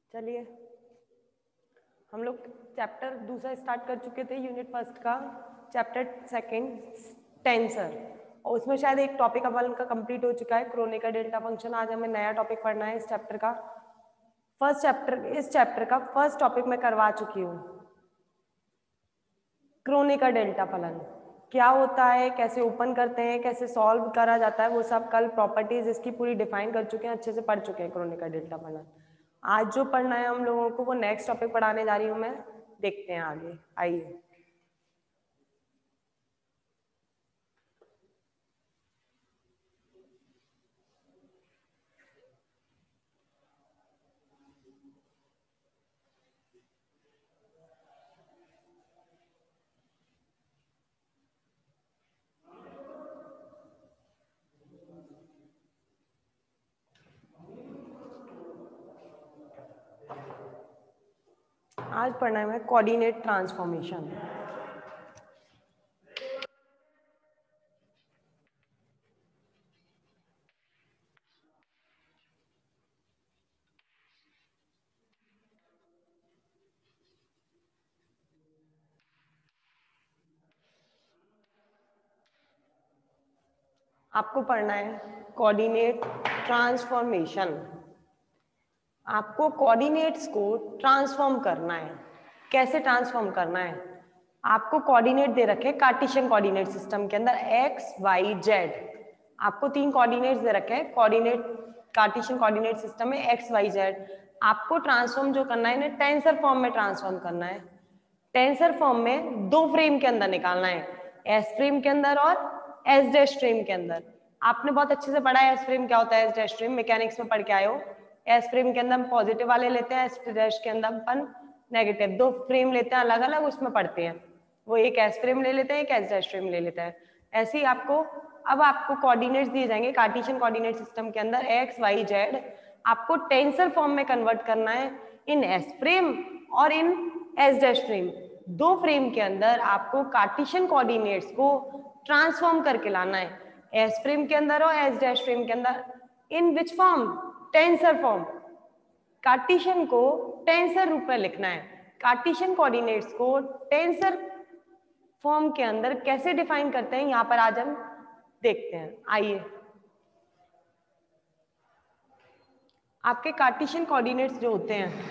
चलिए हम लोग चैप्टर दूसरा स्टार्ट कर चुके थे, यूनिट फर्स्ट का चैप्टर सेकंड टेंसर, और उसमें शायद एक टॉपिक अपन का कंप्लीट हो चुका है, क्रोनेकर डेल्टा फंक्शन। आज हमें नया टॉपिक पढ़ना है इस चैप्टर का। इस चैप्टर का फर्स्ट टॉपिक मैं करवा चुकी हूँ, क्रोनेकर डेल्टा फलन क्या होता है, कैसे ओपन करते हैं, कैसे सॉल्व करा जाता है, वो सब कल प्रॉपर्टीज इसकी पूरी डिफाइन कर चुके हैं, अच्छे से पढ़ चुके हैं क्रोनेकर डेल्टा फलन। आज जो पढ़ना है हम लोगों को वो नेक्स्ट टॉपिक पढ़ाने जा रही हूँ मैं, देखते हैं आगे। आइए आज पढ़ना है कोऑर्डिनेट ट्रांसफॉर्मेशन। आपको पढ़ना है कोऑर्डिनेट ट्रांसफॉर्मेशन। आपको कोऑर्डिनेट्स को ट्रांसफॉर्म करना है। कैसे ट्रांसफॉर्म करना है? आपको कोऑर्डिनेट दे रखे कार्टेशियन कोऑर्डिनेट सिस्टम के अंदर एक्स वाई जेड। आपको तीन कोऑर्डिनेट्स दे रखे हैं कोऑर्डिनेट कार्टेशियन कोऑर्डिनेट सिस्टम में एक्स वाई जेड। आपको ट्रांसफॉर्म जो करना है ना, टेंसर फॉर्म में ट्रांसफॉर्म करना है। टेंसर फॉर्म में दो फ्रेम के अंदर निकालना है, एस फ्रेम के अंदर और एस डैश फ्रेम के अंदर। आपने बहुत अच्छे से पढ़ा है एस फ्रेम क्या होता है, एस डैश फ्रेम मैकेनिक्स में पढ़ के आए हो। एस फ्रेम के अंदर हम पॉजिटिव वाले लेते हैं, एस डैश के अंदर अपन नेगेटिव। दो फ्रेम लेते हैं अलग अलग, उसमें पढ़ते हैं। वो एक एस फ्रेम ले लेते हैं, एक एस डैश फ्रेम ले लेते हैं। ऐसे ही आपको अब आपको कोऑर्डिनेट्स दिए जाएंगे कार्टेशियन कोऑर्डिनेट सिस्टम के अंदर एक्स वाई जेड। आपको टेंसर फॉर्म में कन्वर्ट करना है इन एस फ्रेम और इन एस डैश फ्रेम। दो फ्रेम के अंदर आपको कार्टेशियन कोऑर्डिनेट्स को ट्रांसफॉर्म करके लाना है, एस फ्रेम के अंदर और एस डैश फ्रेम के अंदर। In which form? Tensor form. Cartesian को टेंसर रूप में लिखना है। कार्टेशियन कोऑर्डिनेट्स को टेंसर फॉर्म के अंदर कैसे डिफाइन करते हैं, यहां पर आज हम देखते हैं। आइए, आपके कार्टेशियन कोऑर्डिनेट्स जो होते हैं,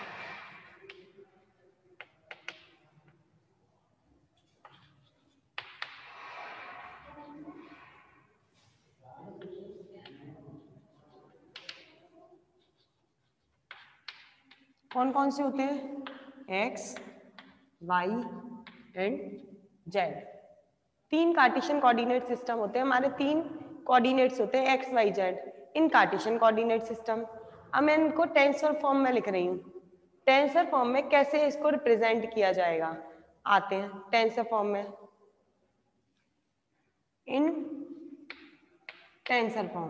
कौन कौन से होते हैं? X y and z. तीन कार्टेशियन कोऑर्डिनेट सिस्टम होते हैं हमारे, तीन कोऑर्डिनेट्स होते हैं x y z in Cartesian coordinate system. अब मैं इनको टेंसर फॉर्म में लिख रही हूँ। टेंसर फॉर्म में कैसे इसको रिप्रेजेंट किया जाएगा, आते हैं टेंसर फॉर्म में। In tensor form,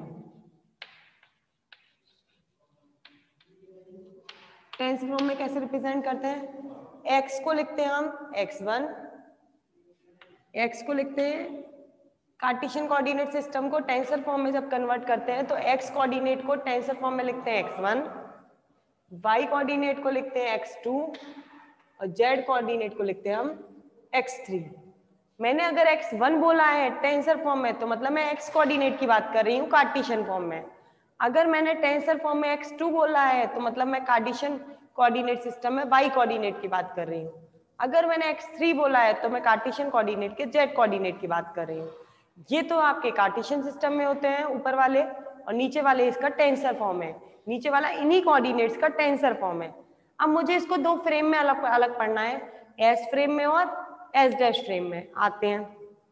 tensor form में कैसे रिप्रेजेंट करते हैं? एक्स को लिखते हैं हम x1, एक्स को लिखते हैं। कार्टेशियन कोऑर्डिनेट सिस्टम को टेंसर फॉर्म में जब कन्वर्ट करते हैं तो एक्स कोऑर्डिनेट को टेंसर फॉर्म में लिखते हैं x1, वाई कोऑर्डिनेट को लिखते हैं x2 और जेड कोऑर्डिनेट को लिखते हैं हम x3। मैंने अगर x1 बोला है टेंसर फॉर्म में तो मतलब मैं x कोऑर्डिनेट की बात कर रही हूँ कार्टेशियन फॉर्म में। अगर मैंने टेंसर फॉर्म में x2 बोला है तो मतलब मैं कार्टेशियन कोऑर्डिनेट सिस्टम में y कोऑर्डिनेट की बात कर रही हूँ। अगर मैंने x3 बोला है तो मैं कार्टेशियन कोऑर्डिनेट के z कोऑर्डिनेट की बात कर रही हूँ। ये तो आपके कार्टेशियन सिस्टम में होते हैं ऊपर वाले, और नीचे वाले इसका टेंसर फॉर्म है। नीचे वाला इन्हीं कोऑर्डिनेट्स का टेंसर फॉर्म है। अब मुझे इसको दो फ्रेम में अलग अलग पढ़ना है, एस फ्रेम में और एस डैश फ्रेम में। आते हैं,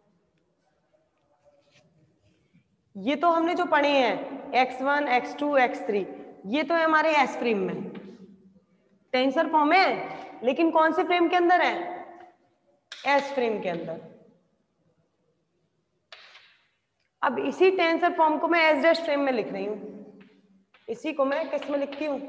ये तो हमने जो पढ़े हैं x1, x2, x3, ये तो है हमारे एस फ्रेम में, टेंसर फॉर्म है, लेकिन कौन से फ्रेम के अंदर है? एस फ्रेम के अंदर। अब इसी टेंसर फॉर्म को मैं एस डैश फ्रेम में लिख रही हूँ। इसी को मैं किस में लिखती हूँ?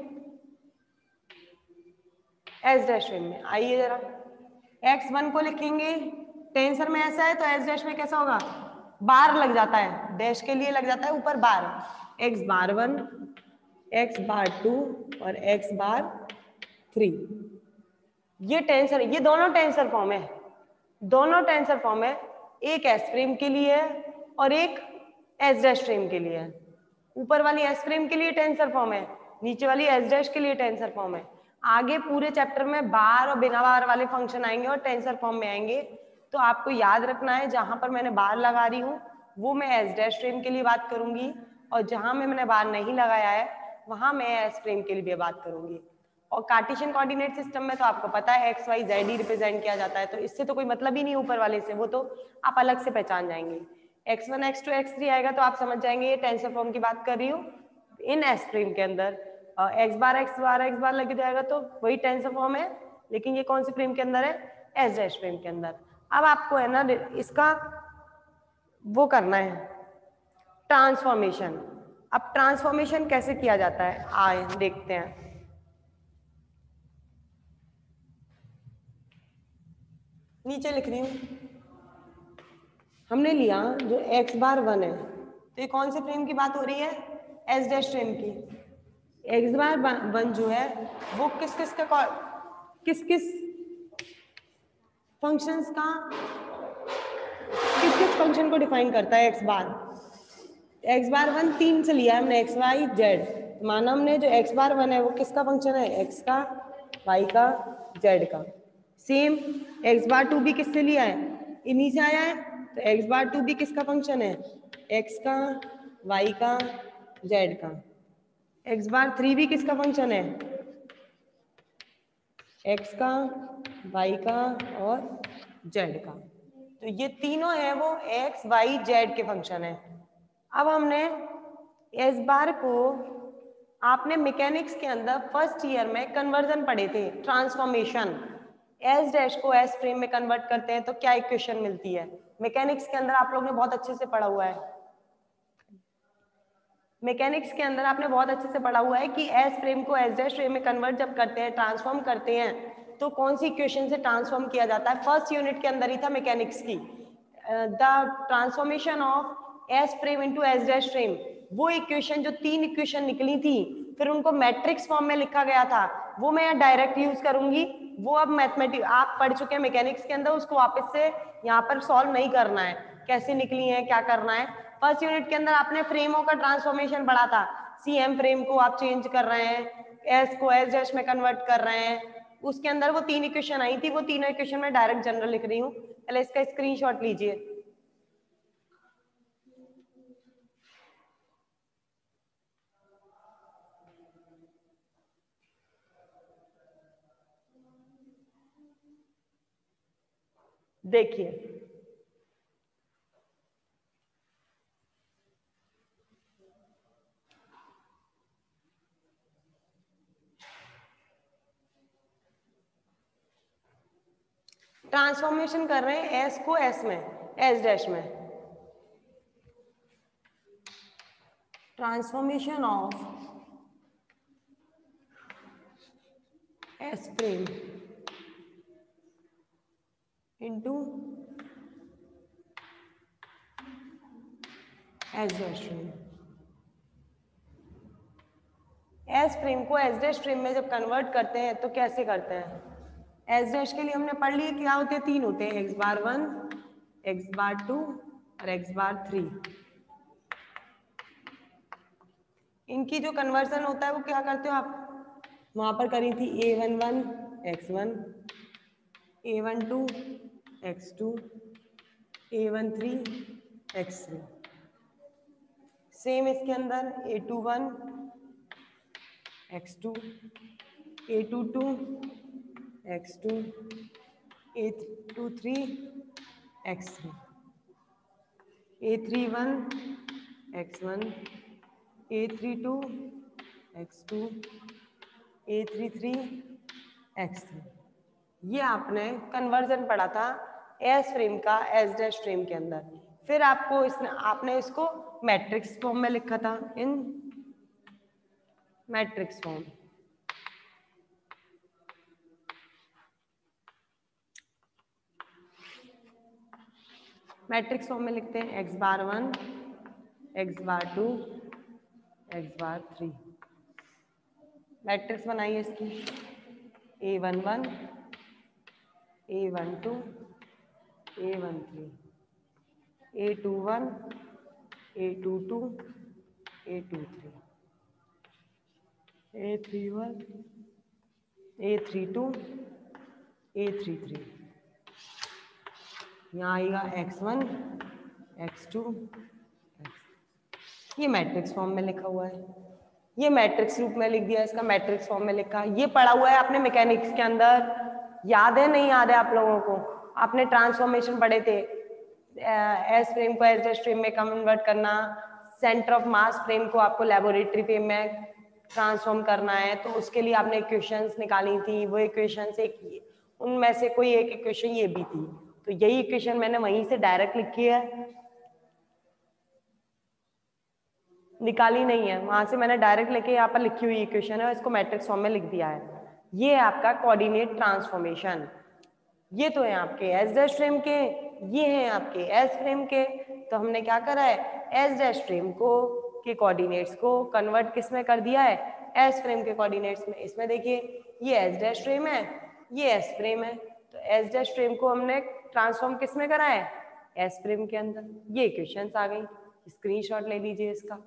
एस डैश फ्रेम में। आइए जरा, x1 को लिखेंगे, टेंसर में ऐसा है तो एस डैश में कैसा होगा? बार लग जाता है, डैश के लिए लग जाता है ऊपर बार, x बार 1, एक्स बार 2 और एक्स बार 3। ये टेंसर, ये दोनों टेंसर फॉर्म है, दोनों टेंसर फॉर्म है। एक एस फ्रेम के लिए है और एक एस डैश फ्रेम के लिए है। ऊपर वाली एस फ्रेम के लिए टेंसर फॉर्म है, नीचे वाली एस डैश के लिए टेंसर फॉर्म है। आगे पूरे चैप्टर में बार और बिना बार वाले फंक्शन आएंगे और टेंसर फॉर्म में आएंगे। तो आपको याद रखना है, जहां पर मैंने बार लगा रही हूँ वो मैं एस डैश फ्रेम के लिए बात करूंगी, और जहां में मैंने बार नहीं लगाया है वहां मैं एस फ्रेम के लिए बात करूंगी। और कार्टेशियन कोऑर्डिनेट सिस्टम में तो आपको पता है एक्स वाई जेड ही रिप्रेजेंट किया जाता है, तो इससे तो कोई मतलब ही नहीं ऊपर वाले से, वो तो आप अलग से पहचान जाएंगे। x1 x2 x3 आएगा तो आप समझ जाएंगे ये टेंसर फॉर्म की बात कर रही हूँ इन एस फ्रेम के अंदर। x बार लग जाएगा तो वही टेंसर फॉर्म है, लेकिन ये कौन से फ्रेम के अंदर है, एस डैश फ्रेम के अंदर। अब आपको है ना इसका वो करना है ट्रांसफॉर्मेशन। अब ट्रांसफॉर्मेशन कैसे किया जाता है आए देखते हैं। नीचे लिख रही हूँ, हमने लिया जो x बार 1 है, तो ये कौन से फ्रेम की बात हो रही है, एस डैश फ्रेम की। x बार 1 जो है वो किस किस फंक्शंस का किस फंक्शन को डिफाइन करता है। x बार 1 3 से लिया है हमने, x y z। माना हमने जो x बार 1 है वो किसका फंक्शन है, x का, y का, z का। सेम x बार 2 भी किससे लिया है, इन्हीं से आया है, तो x बार 2 भी किसका फंक्शन है, x का, y का, z का। x बार 3 भी किसका फंक्शन है, x का, y का और z का। तो ये तीनों है वो x y z के फंक्शन है। अब हमने s बार को, आपने मैकेनिक्स के अंदर फर्स्ट ईयर में कन्वर्जन पढ़े थे, ट्रांसफॉर्मेशन। एस डैश को एस फ्रेम में कन्वर्ट करते हैं तो क्या इक्वेशन मिलती है, मैकेनिक्स के अंदर आप लोग ने बहुत अच्छे से पढ़ा हुआ है। मैकेनिक्स के अंदर आपने बहुत अच्छे से पढ़ा हुआ है कि एस फ्रेम को एस डैश फ्रेम में कन्वर्ट जब करते हैं, ट्रांसफॉर्म करते हैं, तो कौन सी इक्वेशन से ट्रांसफॉर्म किया जाता है। फर्स्ट यूनिट के अंदर ही था मैकेनिक्स की, the transformation of S frame into S dash frame. वो इक्वेशन जो 3 इक्वेशन निकली थी, फिर उनको मैट्रिक्स फॉर्म में लिखा गया था, वो मैं यहाँ डायरेक्ट यूज करूंगी। वो अब मैथमेटिक्स आप पढ़ चुके हैं मैकेनिक्स के अंदर, उसको वापस से यहाँ पर सॉल्व नहीं करना है, कैसे निकली है क्या करना है। फर्स्ट यूनिट के अंदर आपने फ्रेमों का ट्रांसफॉर्मेशन पढ़ा था, सीएम फ्रेम को आप चेंज कर रहे हैं, एस को एस डैश में कन्वर्ट कर रहे हैं। उसके अंदर वो 3 इक्वेशन आई थी, वो तीनों इक्वेशन में डायरेक्ट जनरल लिख रही हूँ, पहले इसका स्क्रीनशॉट लीजिए। देखिए ट्रांसफॉर्मेशन कर रहे हैं एस को एस में, एस डैश में। Transformation of S frame into S dash frame. S frame को एस डैश फ्रेम में जब कन्वर्ट करते हैं तो कैसे करते हैं। एस डैश के लिए हमने पढ़ लिया क्या होते हैं, 3 होते हैं, एक्स बार 1, एक्स बार 2 और एक्स बार 3। इनकी जो कन्वर्जन होता है वो क्या करते हो आप, वहां पर करी थी a11 x1, a12 x2, a13 x3। Same इसके अंदर a21 x2, a22 x2, a23 x3, a31 x1, a32 x2, a33 x3। ये आपने कन्वर्जन पढ़ा था एस फ्रेम का एस डैश फ्रेम के अंदर। फिर आपको आपने इसको मैट्रिक्स फॉर्म में लिखा था, in matrix form. Matrix form में लिखते हैं x bar 1, x bar 2, x bar 3। Matrix बनाइए इसकी, A11, A12, A13, A21, A22, A23, A31, A32, A33, यहाँ आएगा X1, X2, ये मैट्रिक्स फॉर्म में लिखा हुआ है, ये मैट्रिक्स रूप में लिख दिया, इसका मैट्रिक्स फॉर्म में लिखा। ये पढ़ा हुआ है आपने मैकेनिक्स के अंदर, याद है नहीं याद है आप लोगों को? आपने ट्रांसफॉर्मेशन पढ़े थे, एस फ्रेम को एस डैश फ्रेम में कन्वर्ट करना, सेंटर ऑफ मास फ्रेम को आपको लेबोरेटरी फ्रेम में ट्रांसफॉर्म करना है, तो उसके लिए आपने इक्वेशंस निकाली थी। वो इक्वेशंस एक, उनमें से कोई एक इक्वेशन ये भी थी, तो यही इक्वेशन मैंने वहीं से डायरेक्ट लिखी है, निकाली नहीं है, वहां से मैंने डायरेक्ट लेके यहाँ पर लिखी हुई इक्वेशन है, इसको मैट्रिक्स फॉर्म में लिख दिया है। ये है आपका कोऑर्डिनेट ट्रांसफॉर्मेशन। ये तो है आपके एस डैश फ्रेम के, ये हैं आपके एस फ्रेम के। तो हमने क्या करा है, एस डैश फ्रेम को के कोऑर्डिनेट्स को कन्वर्ट किस में कर दिया है, एस फ्रेम के कोऑर्डिनेट्स में। इसमें देखिए ये एस डैश फ्रेम है, ये एस फ्रेम है, तो एस डैश फ्रेम को हमने ट्रांसफॉर्म किस में करा है, एस फ्रेम के अंदर। ये इक्वेशंस आ गई, स्क्रीनशॉट ले लीजिए इसका।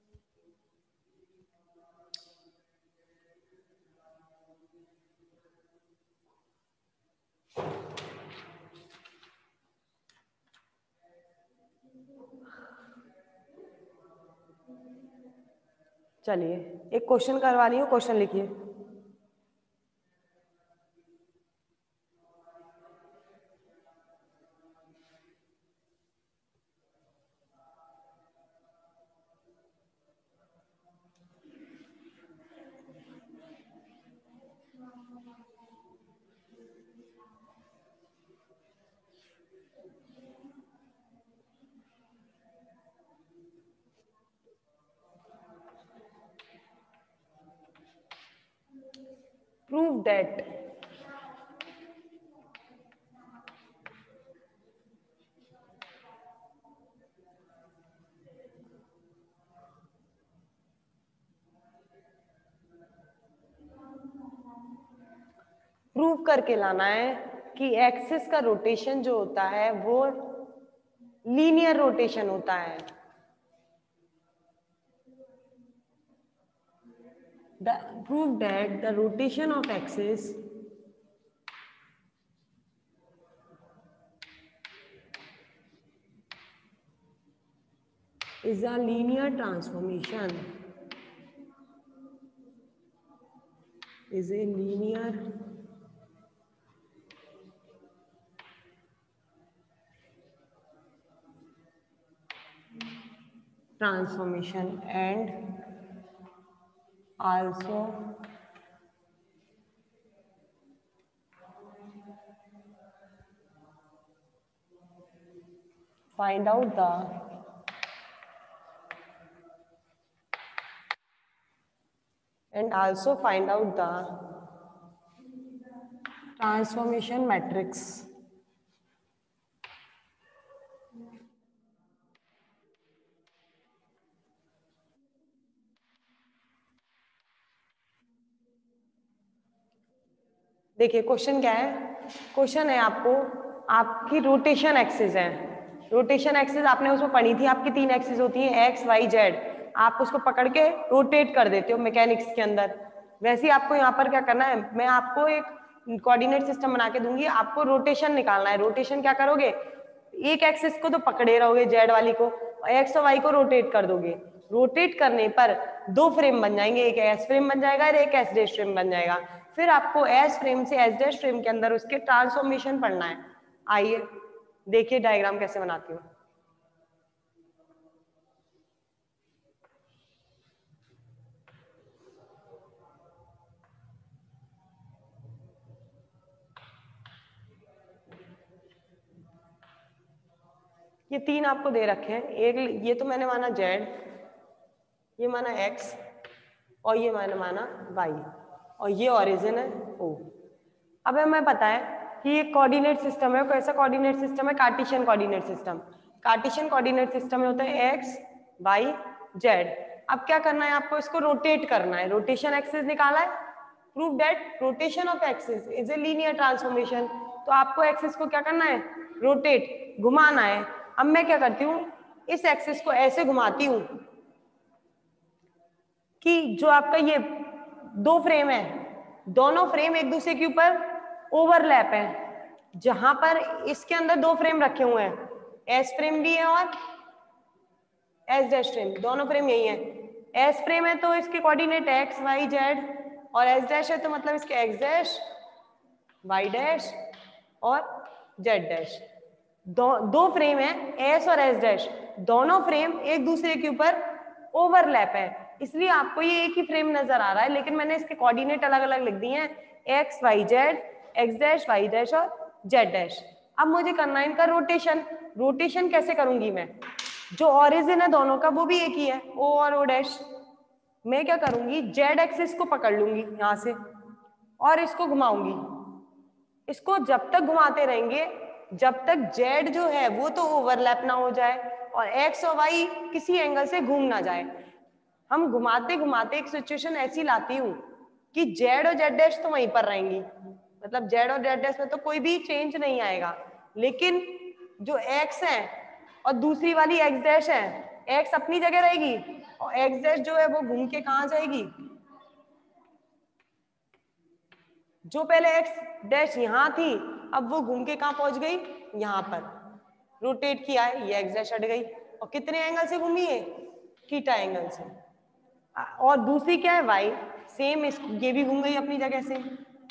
चलिए एक क्वेश्चन करवा रही हूँ, क्वेश्चन लिखिए। Prove that प्रूव करके लाना है कि एक्सिस का रोटेशन जो होता है वो लीनियर रोटेशन होता है। Prove that the rotation of axis is a linear transformation, is a linear transformation and also find out the transformation matrix. देखिए क्वेश्चन क्या है, क्वेश्चन है आपको, आपकी रोटेशन एक्सिस है, रोटेशन एक्सिस आपने उसमें पढ़ी थी, आपकी 3 एक्सिस होती है एक्स वाई जेड, आप उसको पकड़ के रोटेट कर देते हो मैकेनिक्स के अंदर। वैसे ही आपको यहाँ पर क्या करना है, मैं आपको एक कोऑर्डिनेट सिस्टम बना के दूंगी, आपको रोटेशन निकालना है। रोटेशन क्या करोगे, एक एक्सिस को तो पकड़े रहोगे जेड वाली को, एक्स और वाई को रोटेट कर दोगे। रोटेट करने पर 2 फ्रेम बन जाएंगे, एक एस फ्रेम बन जाएगा और एक एस डैश फ्रेम बन जाएगा। फिर आपको एस फ्रेम से एस डैश फ्रेम के अंदर उसके ट्रांसफॉर्मेशन पढ़ना है। आइए देखिए डायग्राम कैसे बनाती हूँ। ये 3 आपको दे रखे हैं, एक ये तो मैंने माना जेड, ये माना एक्स और ये मैंने माना वाई, और ये ओरिजिन है ओ। अब हमें पता है कि ये कोऑर्डिनेट सिस्टम है, कैसा कोऑर्डिनेट सिस्टम है, Cartesian coordinate system. Cartesian coordinate system में होता है एक्स वाई जेड, अब क्या करना है आपको, इसको रोटेट करना है, रोटेशन एक्सिस निकाला है, prove that rotation of axis is a linear transformation. तो आपको एक्सिस को क्या करना है, रोटेट, घुमाना है। अब मैं क्या करती हूँ, इस एक्सिस को ऐसे घुमाती हूँ कि जो आपका ये दो फ्रेम है, दोनों फ्रेम एक दूसरे के ऊपर ओवरलैप है। जहां पर इसके अंदर दो फ्रेम रखे हुए हैं, एस फ्रेम भी है और एस डैश फ्रेम, दोनों फ्रेम यही है। एस फ्रेम है तो इसके कोऑर्डिनेट एक्स वाई जेड, और एस डैश है तो मतलब इसके एक्स डैश वाई डैश और जेड डैश। दो फ्रेम है एस और एस डैश, दोनों फ्रेम एक दूसरे के ऊपर ओवरलैप है, इसलिए आपको ये एक ही फ्रेम नजर आ रहा है, लेकिन मैंने इसके कोऑर्डिनेट अलग अलग लिख दिए हैं, x y z, x dash y dash और जेड डैश। अब मुझे करना है इनका रोटेशन। रोटेशन कैसे करूंगी मैं, जो ऑरिजिन है दोनों का वो भी एक ही है, ओ और ओ डैश। मैं क्या करूंगी, जेड एक्सिस को पकड़ लूंगी यहां से और इसको घुमाऊंगी। इसको जब तक घुमाते रहेंगे जब तक जेड जो है वो तो ओवरलैप ना हो जाए और एक्स और वाई किसी एंगल से घूम ना जाए। हम घुमाते घुमाते एक सिचुएशन ऐसी लाती हूँ कि जेड और जेड डैश तो वहीं पर रहेंगी, मतलब जेड और जेड डैश में तो कोई भी चेंज नहीं आएगा, लेकिन जो एक्स है और दूसरी वाली एक्स डैश है, एक्स अपनी जगह रहेगी और एक्स डैश जो है वो घूम के कहाँ जाएगी, जो पहले एक्स डैश यहाँ थी अब वो घूम के कहाँ पहुंच गई, यहाँ पर रोटेट किया है, ये एक्स डैश हट गई और कितने एंगल से घूमी है, थीटा एंगल से। और दूसरी क्या है वाई, सेम ये भी घूम गई अपनी जगह से,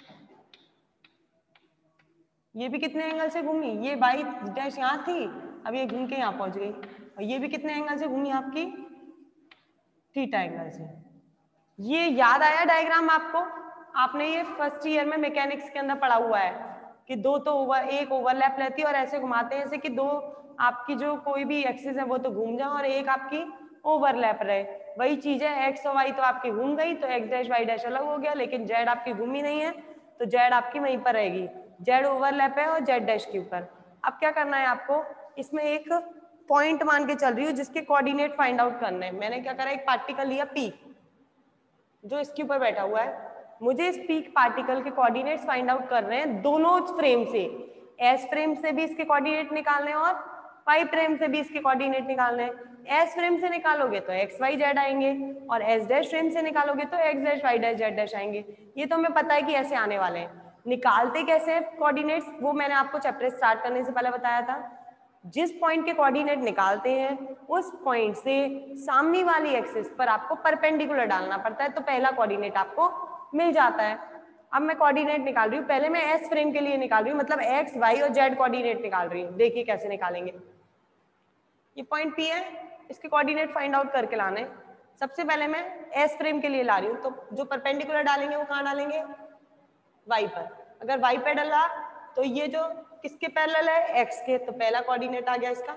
ये भी कितने एंगल से घूमी, ये वाई डैश यहाँ थी अब ये घूम के यहाँ पहुंच गई, और ये भी कितने एंगल से घूमी आपकी, थीटा एंगल से। ये याद आया डायग्राम आपको, आपने ये फर्स्ट ईयर में मैकेनिक्स के अंदर पढ़ा हुआ है कि दो तो एक ओवरलैप रहती है और ऐसे घुमाते हैं जैसे कि दो आपकी जो कोई भी एक्सिस है वो तो घूम जाए और एक आपकी ओवरलैप रहे। वही चीज है, एक्स और वाई तो आपकी घूम गई तो एक्स डैश वाई डैश अलग हो गया, लेकिन जेड आपकी घूमी नहीं है तो जेड आपकी वहीं पर रहेगी, जेड ओवरलैप है और जेड डैश के ऊपर। अब क्या करना है आपको, इसमें एक पॉइंट मान के चल रही हूँ जिसके कोऑर्डिनेट फाइंड आउट करना है। मैंने क्या करा, एक पार्टिकल लिया पी जो इसके ऊपर बैठा हुआ है, मुझे इस पीक पार्टिकल के कोऑर्डिनेट्स फाइंड आउट कर रहे हैं दोनों फ्रेम से, एस फ्रेम से भी इसके कोऑर्डिनेट निकालने हैं और पाई फ्रेम से भी इसके कोऑर्डिनेट निकालने हैं। एस फ्रेम से निकालोगे तो एक्स वाई जेड आएंगे और एस डैश फ्रेम से निकालोगे तो x dash y dash z dash आएंगे। ये तो हमें पता है कि ऐसे आने वाले हैं। निकालते कैसे हैं कोऑर्डिनेट्स, वो मैंने आपको चैप्टर स्टार्ट करने से पहले बताया था। जिस पॉइंट के कोऑर्डिनेट निकालते हैं उस पॉइंट से सामने वाली एक्सिस पर आपको परपेंडिकुलर डालना पड़ता है, तो पहला कोऑर्डिनेट आपको मिल जाता है। अब मैं कोऑर्डिनेट निकाल रही हूँ, पहले मैं एस फ्रेम के लिए निकाल रही हूँ, मतलब एक्स वाई और जेड कोऑर्डिनेट निकाल रही हूँ। देखिए कैसे निकालेंगे, ये पॉइंट पी है, इसके कोऑर्डिनेट फाइंड आउट करके लाने। सबसे पहले मैं एस फ्रेम के लिए ला रही हूँ, तो जो परपेंडिकुलर डालेंगे वो कहाँ डालेंगे, वाई पर। अगर वाई पर डाला तो ये जो किसके पैरेलल है, एक्स के, तो पहला कोऑर्डिनेट आ गया इसका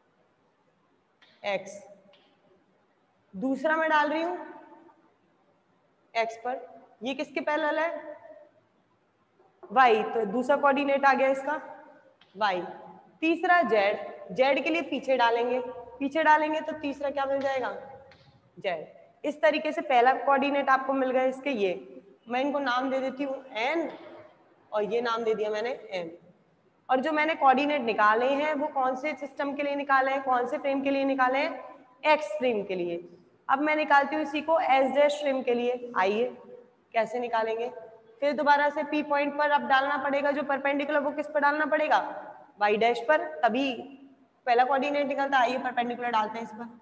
एक्स। दूसरा मैं डाल रही हूं एक्स पर, ये किसके पैरेलल है, वाई, तो दूसरा कोऑर्डिनेट आ गया इसका वाई। तीसरा जेड, जेड के लिए पीछे डालेंगे, पीछे डालेंगे तो तीसरा क्या मिल जाएगा, जेड। इस तरीके से पहला कोऑर्डिनेट आपको मिल गया इसके ये, मैं इनको नाम दे देती हूँ एन और ये नाम दे दिया मैंने एम। और जो मैंने कोऑर्डिनेट निकाले हैं वो कौन से सिस्टम के लिए निकाले हैं, कौन से फ्रेम के लिए निकाले हैं, एक्स फ्रेम के लिए। अब मैं निकालती हूँ इसी को एस डैश फ्रेम के लिए। आइए कैसे निकालेंगे, फिर दोबारा से पी पॉइंट पर अब डालना पड़ेगा जो परपेंडिकुलर, वो किस पर डालना पड़ेगा, वाई डैश पर, तभी पहला कोऑर्डिनेट निकलता है। आइए परपेंडिकुलर डालते हैं इस पर,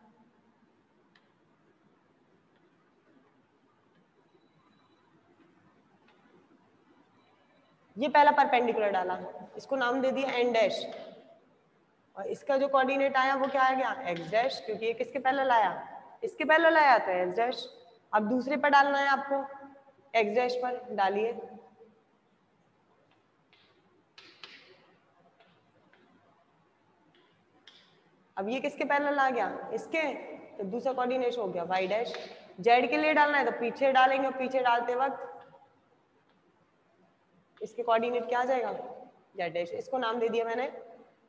ये पहला परपेंडिकुलर डाला, इसको नाम दे दिया एन डैश, और इसका जो कोऑर्डिनेट आया वो क्या आ गया, एक्स डैश, क्योंकि ये किसके पैरेलल आया, इसके पैरेलल आया तो एक्स डैश। अब दूसरे पर डालना है आपको, एक्स डैश पर डालिए, अब ये किसके पैरेलल आ गया, इसके, तो दूसरा कोऑर्डिनेट हो गया वाई डैश। जेड के लिए डालना है तो पीछे डालेंगे, और पीछे डालते वक्त इसके कोऑर्डिनेट क्या आ जाएगा, जेड डैश, इसको नाम दे दिया मैंने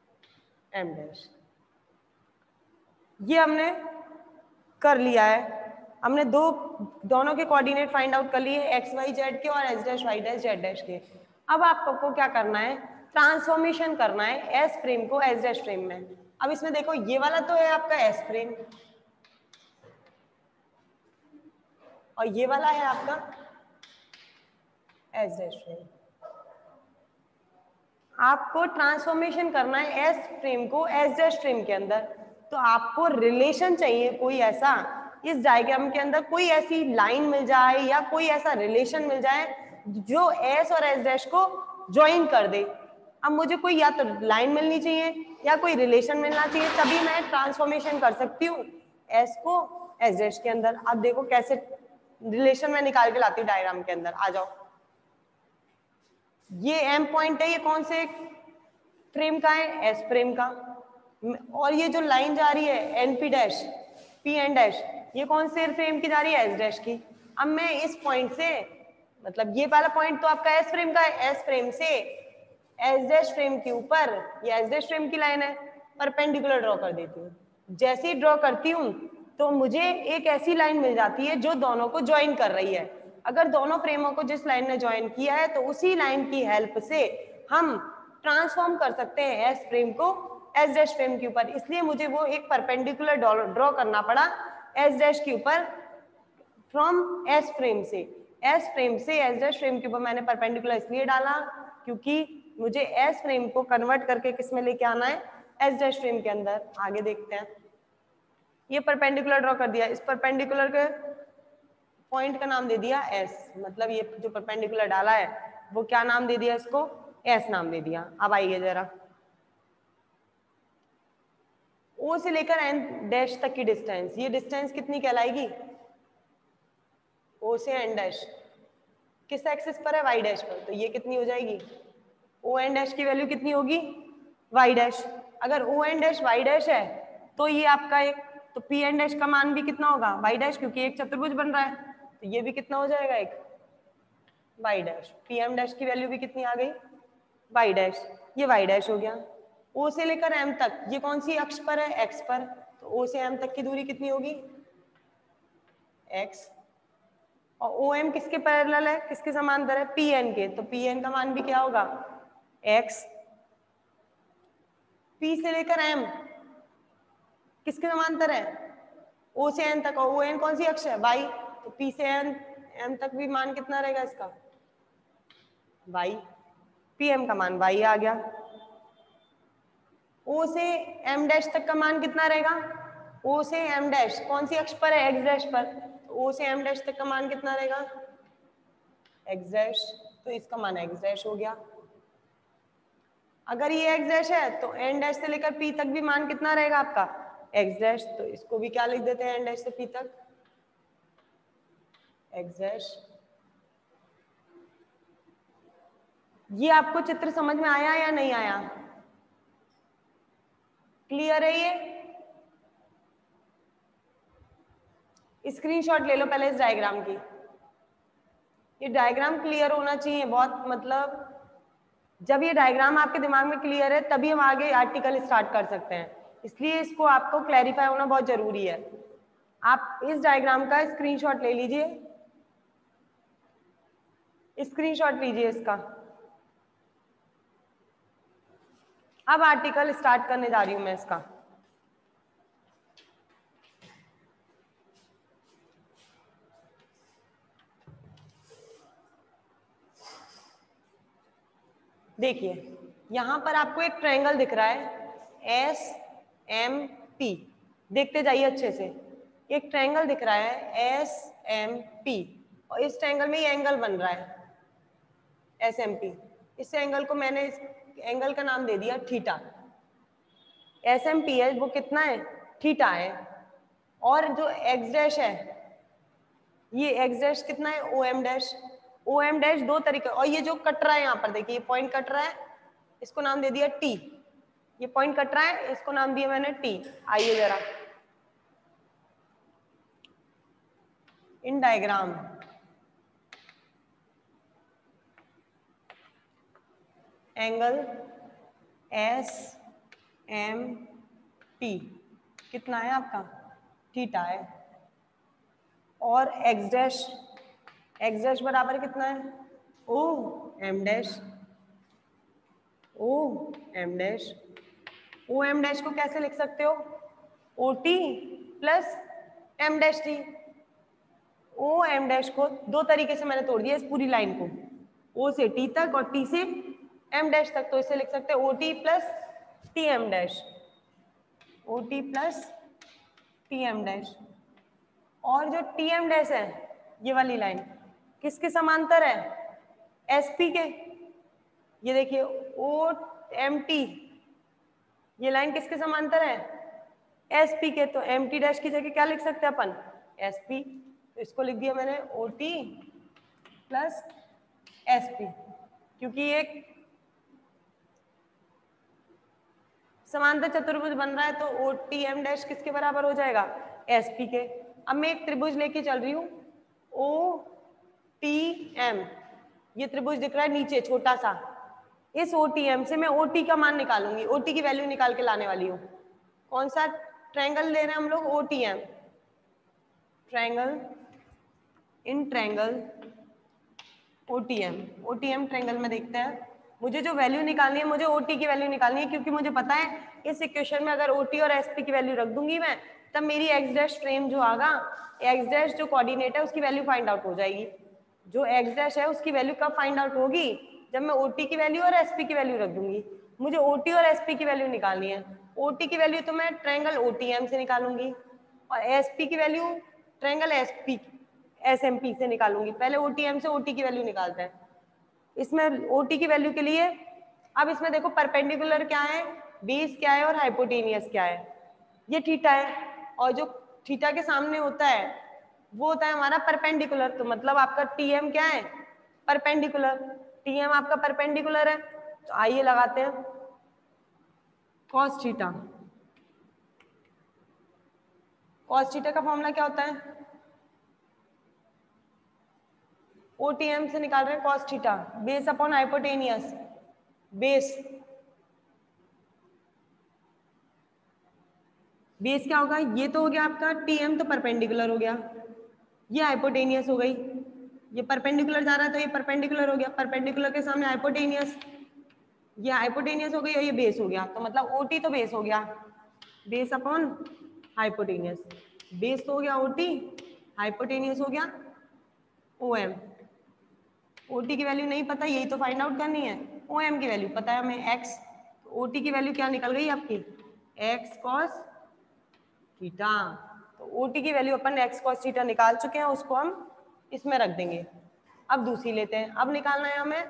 एम डैश। ये हमने कर लिया है। हमने दोनों के कोऑर्डिनेट फाइंड आउट कर लिए, एक्स वाई जेड के और S dash y dash z dash के। अब आपको क्या करना है, ट्रांसफॉर्मेशन करना है एस फ्रेम को एस डैश फ्रेम में। अब इसमें देखो ये वाला तो है आपका एस फ्रेम और ये वाला है आपका एस डैश फ्रेम। आपको ट्रांसफॉर्मेशन करना है एस फ्रेम को एस डैश फ्रेम के अंदर, तो आपको रिलेशन चाहिए कोई ऐसा इस डायग्राम के अंदर, कोई ऐसी लाइन मिल जाए या कोई ऐसा रिलेशन मिल जाए जो एस और एस डैश को ज्वाइन कर दे। अब मुझे कोई या तो लाइन मिलनी चाहिए या कोई रिलेशन मिलना चाहिए, तभी मैं ट्रांसफॉर्मेशन कर सकती हूँ एस को एस डैश के अंदर। अब देखो कैसे रिलेशन में निकाल के लाती हूँ डायग्राम के अंदर, आ जाओ। ये एम पॉइंट है, ये कौन से फ्रेम का है, एस फ्रेम का। और ये जो लाइन जा रही है N P dash P N dash, ये कौन से फ्रेम की जा रही है, एस डैश की। अब मैं इस पॉइंट से, मतलब ये वाला पॉइंट तो आपका एस फ्रेम का है, एस फ्रेम से एस डैश फ्रेम के ऊपर, ये एस डैश फ्रेम की लाइन है, परपेंडिकुलर ड्रॉ कर देती हूँ। जैसे ही ड्रॉ करती हूँ तो मुझे एक ऐसी लाइन मिल जाती है जो दोनों को ज्वाइन कर रही है। अगर दोनों फ्रेमों को जिस लाइन ने ज्वाइन किया है तो उसी लाइन की हेल्प से हम ट्रांसफॉर्म कर सकते हैं एस फ्रेम को एस डैश फ्रेम के ऊपर। इसलिए मुझे वो एक परपेंडिकुलर ड्रॉ करना पड़ा एस डैश के ऊपर फ्रॉम एस फ्रेम से। एस फ्रेम से एस डैश फ्रेम के ऊपर मैंने परपेंडिकुलर इसलिए डाला क्योंकि मुझे एस फ्रेम को कन्वर्ट करके किस में लेके आना है, एस डैश फ्रेम के अंदर। आगे देखते हैं। ये परपेंडिकुलर ड्रॉ कर दिया, इस परपेंडिकुलर के पॉइंट का नाम दे दिया एस, मतलब ये जो परपेंडिकुलर डाला है वो क्या नाम दे दिया, इसको एस नाम दे दिया। अब आइए जरा, ओ से लेकर एन डैश तक की डिस्टेंस, ये डिस्टेंस कितनी कहलाएगी, ओ से एन डैश किस एक्सिस पर है, वाई डैश पर, तो ये कितनी हो जाएगी, ओ एन डैश की वैल्यू कितनी होगी, वाई डैश। अगर O N dash y dash है तो ये आपका एक, तो पी एन डैश का मान भी कितना होगा, वाई डैश, क्योंकि एक चतुर्भुज बन रहा है, तो ये भी कितना हो जाएगा, एक y dash. P M dash की वैल्यू भी कितनी आ गई, वाई डैश, ये वाई डैश हो गया। ओ से लेकर एम तक, ये कौन सी अक्ष पर है, एक्स पर, तो ओ से एम तक की दूरी कितनी होगी, एक्स। और ओ एम किसके पैरेलल है, किसके समांतर है, पी एन के, तो पी एन का मान भी क्या होगा, एक्स। पी से लेकर एम किसके समांतर है, ओ से एन तक, और ओ एन कौन सी अक्ष है, वाई, तो पी से एन एम तक भी मान कितना रहेगा इसका, वाई। पी एम का मान वाई आ गया। ओ से एम डैश तक का मान कितना रहेगा, ओ से एम डैश कौन सी अक्ष पर है, एक्स डैश पर, तो ओ से एम डैश तक का मान कितना रहेगा, एक्स डैश, तो इसका मान एक्स डैश हो गया। अगर ये एक्स डैश है तो एन डैश से लेकर पी तक भी मान कितना रहेगा आपका, एक्स डैश, तो इसको भी क्या लिख देते हैं, एन डैश से पी तक एक्स डैश। ये आपको चित्र समझ में आया या नहीं आया, क्लियर है ये, स्क्रीनशॉट ले लो पहले इस डायग्राम की। ये डायग्राम क्लियर होना चाहिए बहुत, मतलब जब ये डायग्राम आपके दिमाग में क्लियर है तभी हम आगे आर्टिकल स्टार्ट कर सकते हैं, इसलिए इसको आपको क्लैरिफाई होना बहुत जरूरी है। आप इस डायग्राम का स्क्रीनशॉट ले लीजिए, स्क्रीनशॉट लीजिए इसका। अब आर्टिकल स्टार्ट करने जा रही हूं मैं इसका। देखिए यहां पर आपको एक ट्रायंगल दिख रहा है एस एम पी, देखते जाइए अच्छे से। एक ट्रायंगल दिख रहा है एस एम पी और इस ट्रायंगल में ये एंगल बन रहा है एस एम पी। इस एंगल को मैंने इस एंगल का नाम दे दिया थीटा। एस एम पी है वो कितना है, थीटा है। और जो एक्स डैश है, ये एक्स डैश कितना है, O M dash. O M dash दो तरीके, और ये जो कट रहा है यहाँ पर देखिए, ये पॉइंट कट रहा है, इसको नाम दे दिया टी। ये पॉइंट कट रहा है, इसको नाम दिया मैंने टी। आइए जरा in diagram, angle S M P कितना है आपका, थीटा है। और एक्स डैश बराबर कितना है, O M dash, O M dash. O M dash को कैसे लिख सकते हो, O T plus M dash T. O M dash को दो तरीके से मैंने तोड़ दिया इस पूरी लाइन को, ओ से टी तक और टी से एम डैश तक, तो इसे लिख सकते हैं O T plus T M dash, O T plus T M dash. और जो टी एम डैश है ये वाली लाइन किसके समांतर है, एस पी के। ये देखिए ओ एम टी, ये लाइन किसके समांतर है, एस पी के। तो एम टी डैश की जगह क्या लिख सकते हैं अपन, एस पी। तो इसको लिख दिया मैंने O T plus S P, क्योंकि ये समांतर चतुर्भुज बन रहा है तो ओ टी एम डैश किसके बराबर हो जाएगा, एस पी के। अब मैं एक त्रिभुज लेके चल रही हूँ ओ टी एम, ये त्रिभुज दिख रहा है नीचे छोटा सा, इस ओ टी एम से मैं ओ टी का मान निकालूंगी, ओ टी की वैल्यू निकाल के लाने वाली हूँ। कौन सा ट्रायंगल ले रहे हैं हम लोग, O T M, triangle, in triangle OTM, OTM triangle में देखते हैं। मुझे जो वैल्यू निकालनी है, मुझे ओटी की वैल्यू निकालनी है, क्योंकि मुझे पता है इस इक्वेशन में अगर ओटी और एसपी की वैल्यू रख दूंगी मैं, तब मेरी एक्स डैश फ्रेम जो आगा, एक्स डैश जो कोऑर्डिनेट है उसकी वैल्यू फाइंड आउट हो जाएगी। जो एक्स डैश है उसकी वैल्यू कब फाइंड आउट होगी, जब मैं ओटी की वैल्यू और एसपी की वैल्यू रख दूंगी। मुझे ओटी और एसपी की वैल्यू निकालनी है। ओटी की वैल्यू तो मैं ट्रायंगल ओटीएम से निकालूंगी, और एसपी की वैल्यू ट्रायंगल एसपी एसएमपी से निकालूंगी। पहले ओटीएम से ओटी की वैल्यू निकालते हैं। इसमें ओटी की वैल्यू के लिए अब इसमें देखो परपेंडिकुलर क्या है, बेस क्या है और हाइपोटेनियस क्या है। ये थीटा है, और जो थीटा के सामने होता है वो होता है हमारा परपेंडिकुलर। तो मतलब आपका टीएम क्या है, परपेंडिकुलर। टीएम आपका परपेंडिकुलर है, तो आइए लगाते हैं कॉस थीटा। कॉस थीटा का फॉर्मूला क्या होता है, ओटीएम से निकाल रहे हैं cos theta, base upon hypotenuse, base base क्या होगा, ये तो हो गया आपका टीएम, तो परपेंडिकुलर हो गया, ये हाइपोटेनियस हो गई, ये परपेंडिकुलर जा रहा है तो ये परपेंडिकुलर हो गया, परपेंडिकुलर के सामने हाइपोटेनियस, ये हाइपोटेनियस हो गई और ये बेस हो गया। तो मतलब ओटी तो बेस हो गया, बेस अपॉन हाइपोटेनियस, बेस तो हो गया ओटी, हाइपोटेनियस हो गया ओएम। ओटी की वैल्यू नहीं पता, यही तो फाइंड आउट करनी है। ओएम की वैल्यू पता है हमें एक्स, तो ओटी की वैल्यू क्या निकल गई आपकी, एक्स कॉस थीटा। तो ओटी की वैल्यू अपन एक्स कॉस थीटा निकाल चुके हैं, उसको हम इसमें रख देंगे। अब दूसरी लेते हैं, अब निकालना है हमें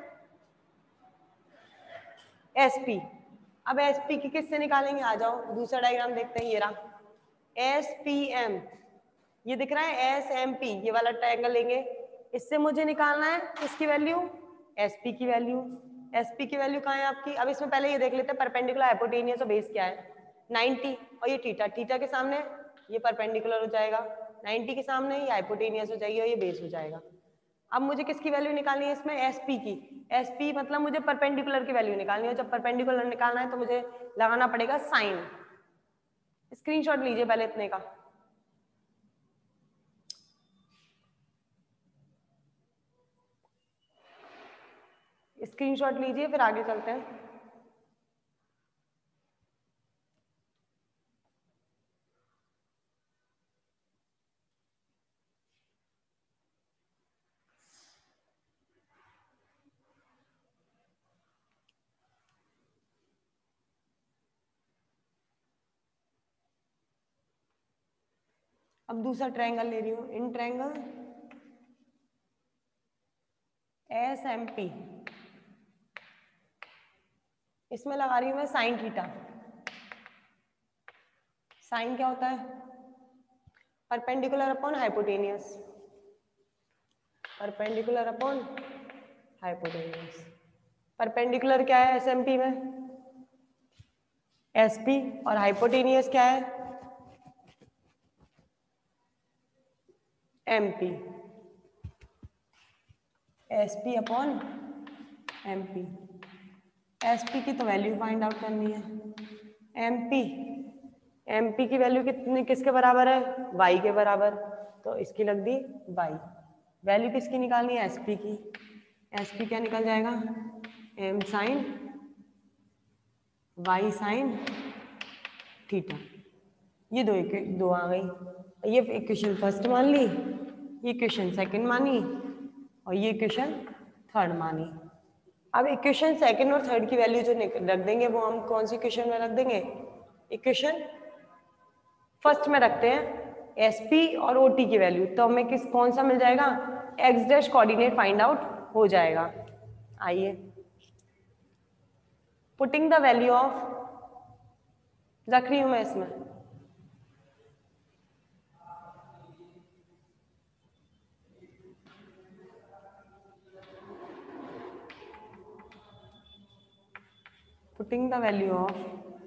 एसपी। अब एसपी की किससे निकालेंगे, आ जाओ दूसरा डायग्राम देखते हैं, ये रहा एसपीएम, ये दिख रहा है एसएमपी, ये वाला ट्रायंगल लेंगे, इससे मुझे निकालना है इसकी वैल्यू, एसपी की वैल्यू। एसपी की वैल्यू कहाँ है आपकी, अब इसमें पहले ये देख लेते हैं परपेंडिकुलर हाइपोटेनियस और बेस क्या है, 90, और ये थीटा, थीटा के सामने ये परपेंडिकुलर हो जाएगा, 90 के सामने ये हाइपोटेनियस हो जाएगी और ये बेस हो जाएगा। अब मुझे किसकी वैल्यू निकालनी है इसमें, एसपी की। एसपी मतलब मुझे परपेंडिकुलर की वैल्यू निकालनी है, जब परपेंडिकुलर निकालना है तो मुझे लगाना पड़ेगा साइन। स्क्रीनशॉट लीजिए पहले इतने का, स्क्रीनशॉट लीजिए फिर आगे चलते हैं। अब दूसरा ट्रायंगल ले रही हूँ, in triangle S M P, इसमें लगा रही हूँ मैं साइन थीटा। साइन क्या होता है, perpendicular upon hypotenuse, perpendicular upon hypotenuse. Perpendicular क्या है एसएमपी में, एसपी, और हाइपोटेनियस क्या है, MP, SP upon MP. SP की तो वैल्यू फाइंड आउट करनी है, एमपी, एमपी की वैल्यू कितनी किसके बराबर है, वाई के बराबर। तो इसकी लग दी y। वैल्यू किसकी निकालनी है? sp की। sp क्या निकल जाएगा? m sine y sine theta. ये दो आ गई। ये इक्वेशन फर्स्ट मान ली, ये इक्वेशन सेकंड मानी और ये इक्वेशन थर्ड मानी। अब इक्वेशन सेकंड और थर्ड की वैल्यू जो रख देंगे वो हम कौन सी इक्वेशन में रख देंगे? इक्वेशन फर्स्ट में रखते हैं एसपी और ओटी की वैल्यू, तो हमें कौन सा मिल जाएगा? X dash coordinate find out हो जाएगा। आइए, पुटिंग द वैल्यू ऑफ, रख रही हूं मैं इसमें, putting the value of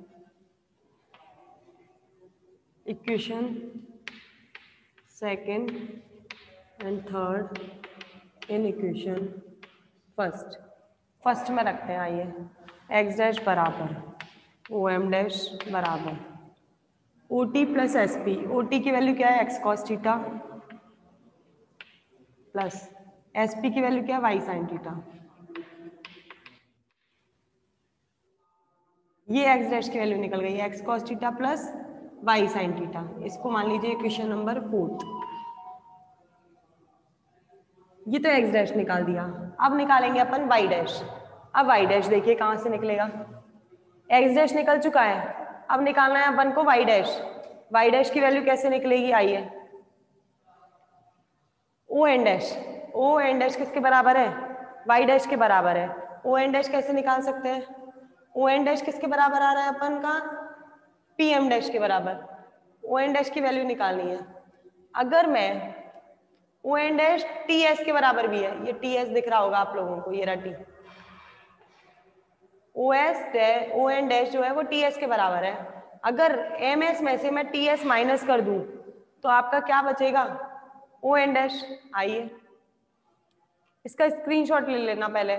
equation second and third in equation first में रखते हैं। आइए, x डैश बराबर ओ एम डैश बराबर O T plus S P. O T की वैल्यू क्या है? X cos theta plus S P की वैल्यू क्या है? Y sine theta. ये एक्स डैश की वैल्यू निकल गई, x cos theta plus y sine theta. इसको मान लीजिए इक्वेशन नंबर 4। ये तो एक्स डैश निकाल दिया। अब निकालेंगे अपन वाई डैश। अब वाई डैश देखिए कहां से निकलेगा? एक्स डैश निकल चुका है, अब निकालना है अपन को वाई डैश। वाई डैश की वैल्यू कैसे निकलेगी? आइए, O N dash. O N dash किसके बराबर है? वाई डैश के बराबर है। ओ एन डैश कैसे निकाल सकते हैं? ओ एन डैश किसके बराबर आ रहा है अपन का? पी एम डैश के बराबर। ओ एन डैश की वैल्यू निकालनी है। अगर मैं O N dash T S के बराबर भी है, ये टी एस दिख रहा होगा आप लोगों को, ये रहा टी। ओ एन डैश जो है वो टी एस के बराबर है। अगर एम एस में से मैं टी एस माइनस कर दूं तो आपका क्या बचेगा? O N dash. आइए, इसका स्क्रीनशॉट ले लेना पहले।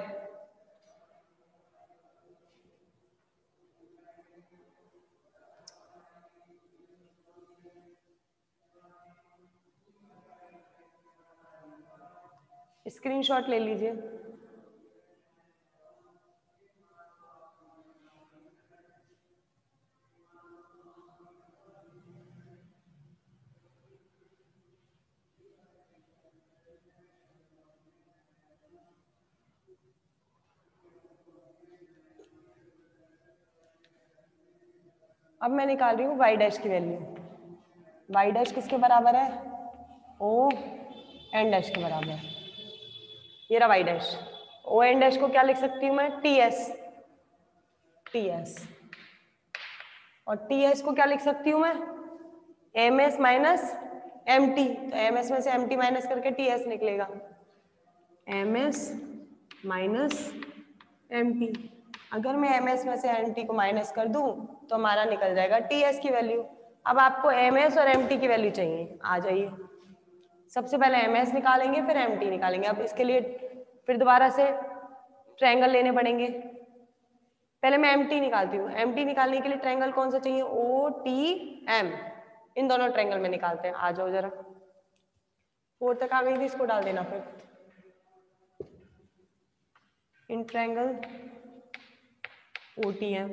स्क्रीनशॉट ले लीजिए। अब मैं निकाल रही हूँ वाई डैश की वैल्यू। वाई डैश किसके बराबर है? ओ एन डैश के बराबर। ये रहा y dash. O N dash को क्या लिख सकती हूँ मैं? T S. T S. और टी एस को क्या लिख सकती हूँ मैं? M S minus M T. तो एम एस में से एम टी माइनस करके टी एस निकलेगा। M S minus M T. अगर मैं एम एस में से एम टी को माइनस कर दूं तो हमारा निकल जाएगा टी एस की वैल्यू। अब आपको एम एस और एम टी की वैल्यू चाहिए। आ जाइए, सबसे पहले एम एस निकालेंगे फिर एम टी निकालेंगे। अब इसके लिए फिर दोबारा से ट्रायंगल लेने पड़ेंगे। पहले मैं एम टी निकालती हूँ। एम टी निकालने के लिए ट्रायंगल कौन सा चाहिए? ओ टी एम। इन दोनों ट्रायंगल में निकालते हैं। आ जाओ जरा, 4 तक आ गई थी, इसको डाल देना फिर। In triangle O T M.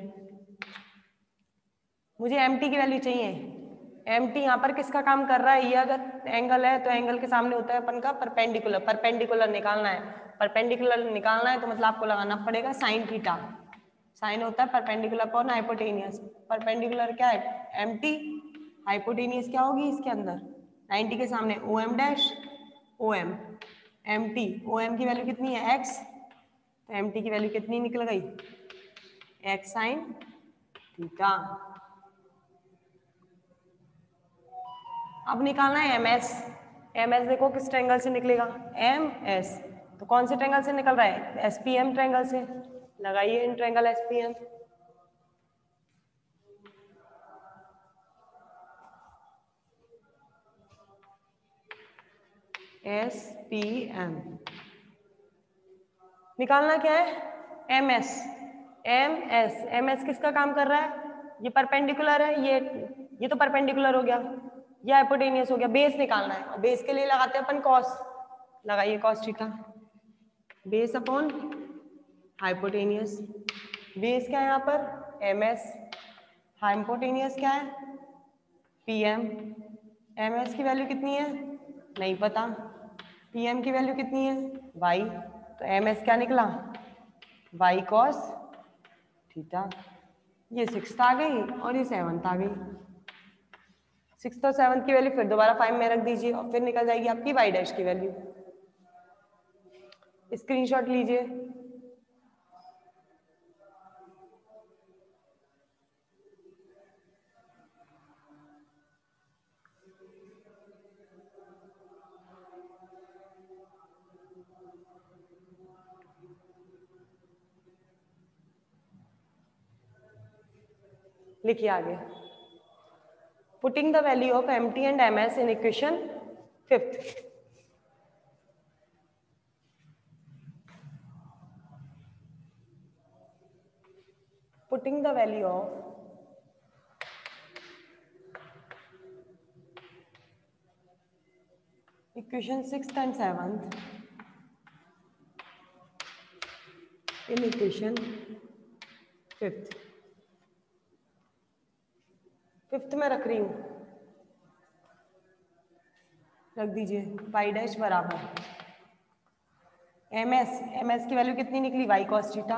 मुझे एम टी की वैल्यू चाहिए। एम टी यहाँ पर किसका काम कर रहा है? ये अगर एंगल है तो एंगल के सामने होता है अपन का परपेंडिकुलर। परपेंडिकुलर निकालना है। परपेंडिकुलर निकालना है तो मतलब आपको लगाना पड़ेगा साइन थीटा। साइन होता है परपेंडिकुलर अपॉन हाइपोटेनियस। परपेंडिकुलर क्या है? M T. हाइपोटेनियस क्या होगी इसके अंदर? 90 के सामने O M dash O M. M T O M की वैल्यू कितनी है? एक्स। तो एम टी की वैल्यू कितनी निकल गई? X sine theta. अब निकालना है एम एस। एम एस देखो किस ट्रायंगल से निकलेगा? M S. तो कौन से ट्रायंगल से निकल रहा है? एस पी एम ट्रायंगल से। लगाइए in triangle S P M. S P M निकालना क्या है? M S. M S. M S किसका काम कर रहा है? ये परपेंडिकुलर है, ये तो परपेंडिकुलर हो गया। ये हाइपोटेनियस हो गया, बेस निकालना है और बेस के लिए लगाते हैं अपन कॉस, लगाइए cos theta, base upon hypotenuse, base क्या है यहाँ पर एम एस, हाइपोटेनियस क्या है पीएम, एम एस की वैल्यू कितनी है नहीं पता, पीएम की वैल्यू कितनी है वाई, तो एम एस क्या निकला वाई कॉस थीटा, ये 6th आ गई और ये 7th आ गई, 6th और 7th की वैल्यू फिर दोबारा 5 में रख दीजिए और फिर निकल जाएगी आपकी वाई डैश की वैल्यू। स्क्रीनशॉट लीजिए, लिखिए आगे, putting the value of M T and M S in equation 5th, putting the value of equation 6th and 7th in equation 5th, 5th में रख रही हूँ, रख दीजिए वाई डैश बराबर एम एस की वैल्यू कितनी निकली y cos theta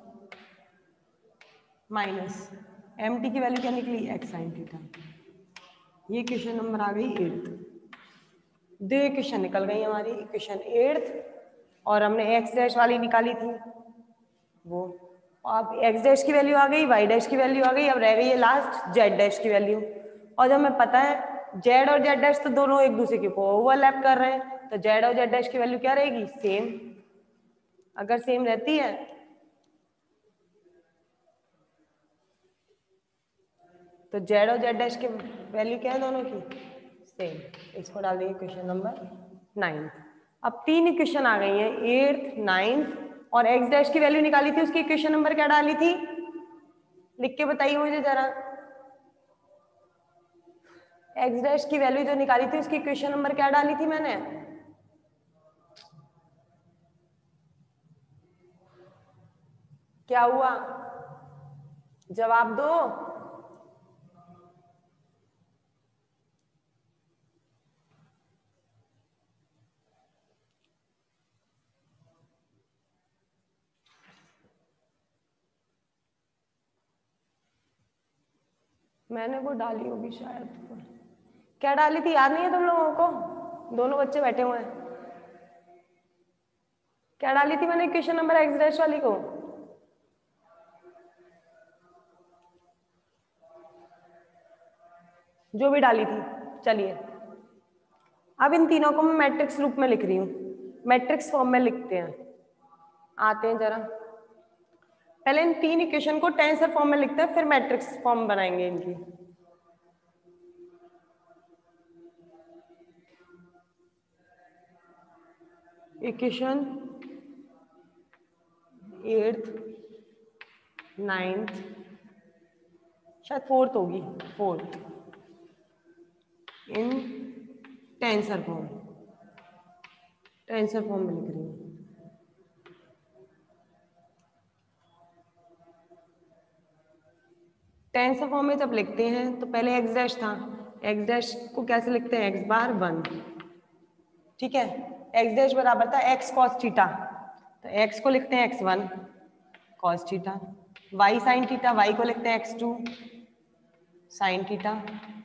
minus M T की वैल्यू क्या निकली एक्स साइन थीटा, ये इक्वेशन नंबर आ गई 8th, दो इक्वेशन निकल गई हमारी, इक्वेशन 8th और हमने एक्स डैश वाली निकाली थी वो, अब एक्स डैश की वैल्यू आ गई, वाई डैश की वैल्यू आ गई, अब रह गई है लास्ट जेड डैश की वैल्यू, और जब हमें पता है जेड और जेड डैश तो दोनों एक दूसरे के ऊपर ओवरलैप कर रहे हैं, तो जेड और जेड डैश की वैल्यू क्या रहेगी सेम, अगर सेम रहती है तो जेड और जेड डैश की वैल्यू क्या है दोनों की सेम, इसको डाल देंगे क्वेश्चन नंबर 9th। अब 3 इक्वेशन आ गई हैं 8th 9th, और एक्स डैश की वैल्यू निकाली थी उसकी इक्वेशन नंबर क्या डाली थी लिख के बताइए मुझे जरा, एक्स डैश की वैल्यू जो निकाली थी उसकी इक्वेशन नंबर क्या डाली थी मैंने, क्या हुआ जवाब दो, मैंने वो डाली होगी शायद, क्या डाली थी याद नहीं है तुम लोगों को, दोनों बच्चे बैठे हुए हैं, क्या डाली थी मैंने इक्वेशन नंबर एक्स डैश वाली को, जो भी डाली थी, चलिए अब इन तीनों को मैं मैट्रिक्स रूप में लिख रही हूँ, मैट्रिक्स फॉर्म में लिखते हैं, आते हैं जरा, पहले इन 3 इक्वेशन को टेंसर फॉर्म में लिखते हैं फिर मैट्रिक्स फॉर्म बनाएंगे इनकी, इक्वेशन 8th 9th शायद 4th होगी, 4th in tensor form, tensor form में लिख रही हूँ, टेंसर फॉर्म में जब लिखते हैं तो पहले एक्स डैश था, एक्स डैश को कैसे लिखते हैं एक्स बार 1, ठीक है, एक्स डैश बराबर था एक्स कॉस थीटा, तो एक्स को लिखते हैं x1 cos theta, y sine theta, y को लिखते हैं x2 साइन थीटा,